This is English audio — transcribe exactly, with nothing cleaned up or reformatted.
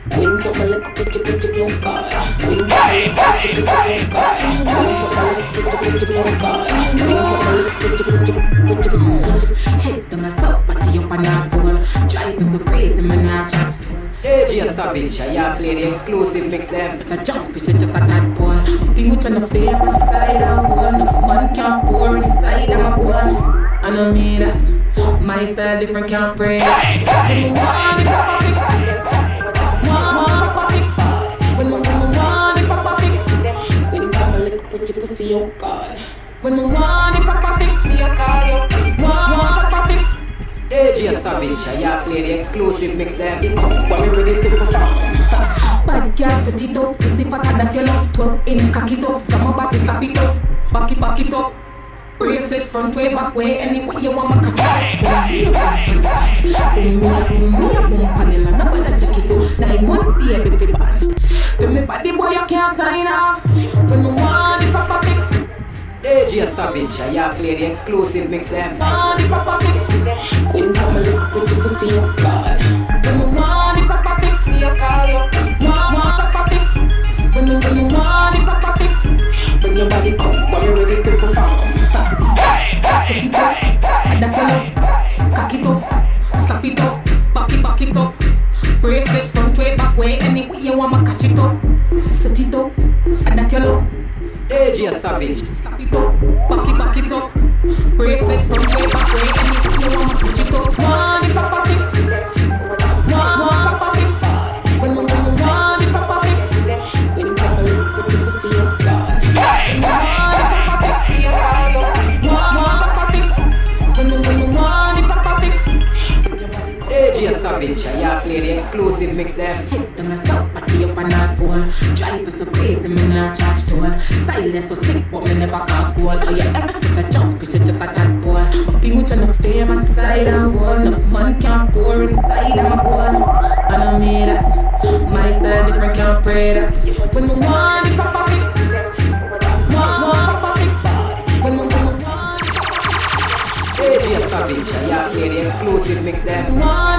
Wind up my little pretty pretty blue car. Wind up my little pretty pretty blue car. Wind up my little pretty pretty blue car. Wind up my little pretty pretty pretty blue car. Head down a south, party up on that pole. Drive is so crazy, man, I chat. A J Savage, I play the exclusive mix them. It's a jump, it's just a tadpole. Future no favorite side of one. Man can't score inside of my goal. I know me that my style different, can't pray. When we want it, Papa fix. Want, want, Papa fix. When we, when we want it, Papa fix. When come a little pretty pussy, oh God. When we want it, Papa fix. Me a call you. Want, want, Papa fix. A J Savage, I play the exclusive mix them. You come when we ready to perform. Bad girl, set it up. Pussy fatter that you love. twelve inch cock it up. From my body, slap it up. Back it, back it up. Brace it front way, back way, anyway you want me catch it. Boom me, boom me, boom panel, nobody take it. Nine months baby fi ban. For me body boy you can't sign off. When you want the proper fix. A J Savage, I play the exclusive mix them. Want the proper fix. Queen come a little pretty pussy, oh God. When you want the proper fix, me a call you. Want, want proper fix. When you, when you want the proper fix. When your body come, when you ready to perform. Set it up, and that you love. Cock it up, slap it up, back it, back it up. Brace it front way, back way, anyway you want me catch it up. Set it up, and that you love. A J Savage, slap it up, back it, back it up. Brace it front way, back way, anyway you want me catch it up. Want the proper fix. Want, want proper fix. When you, when you want the proper fix. When you come a little pretty pussy, oh God. When you want the proper fix. Want, want proper fix. When you, when you want the proper fix. A J Savage, I play the exclusive mix them. Head down a south, party up on that pole. Drive is so crazy, me not charge toll. Style is so sick, but me never cause goal. Oh, your ex is a jump, it's just a tadpole. My future no fame inside a wall. Enough man can't score inside of my goal. I know me that my style different, can't pray that. When we want the proper fix. Want, want proper fix. When we, when we want A J Savage, I play the exclusive mix them. want